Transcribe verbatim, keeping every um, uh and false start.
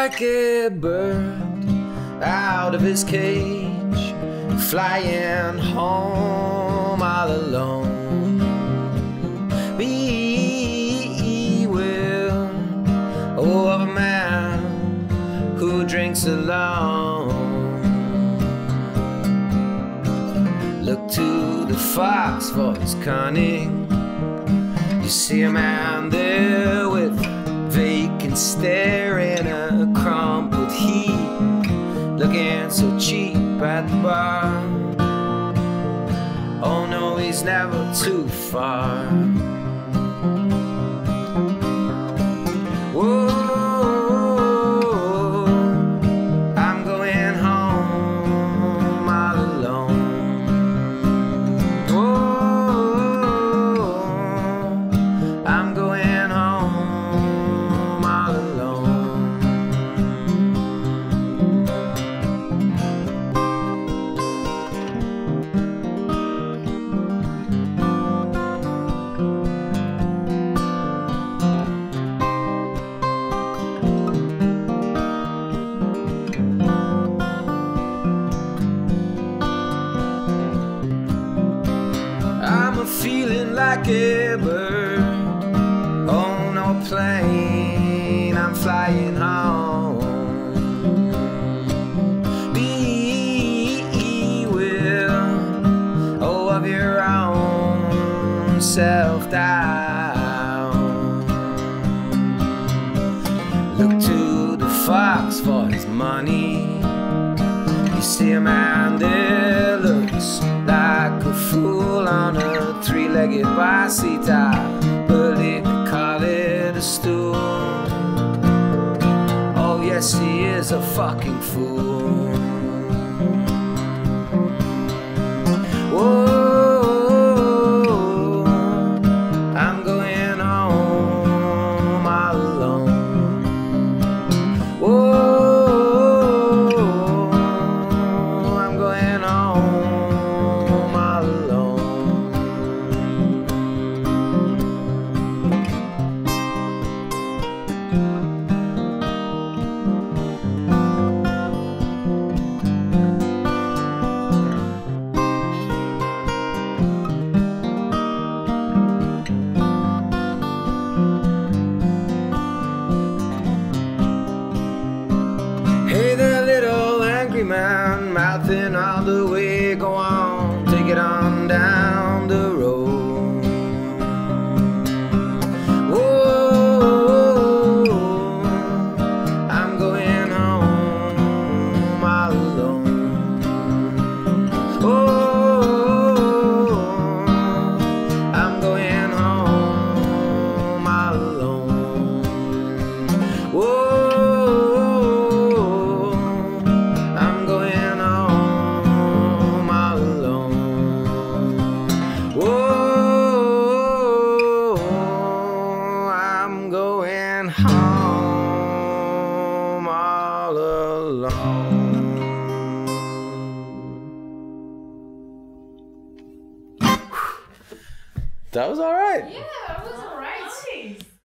like a bird out of his cage, flying home all alone. Be will, oh, of a man who drinks alone. Look to the fox for his cunning. You see a man there with vacant stare in a crumpled heap, looking so cheap at the bar. Oh no, he's never too far. Whoa, I'm going home all alone. Whoa, I'm going home all alone. I'm feeling like a bird on a plane. I'm flying home. Be will, oh, of your own self-doubt. Look to the fox for his money. You see a man there looks like a fool on a three-legged bicycle, but they could call it a stool. Oh yes, he is a fucking fool. Whoa, I'm going home all alone. Whoa, hey there, little angry man, mouthing all the way. Go on, take it on down the road. Whoa, I'm going home all alone. Whoa, I'm going home all alone. Whoa, home all alone. That was all right. Yeah, that was all right.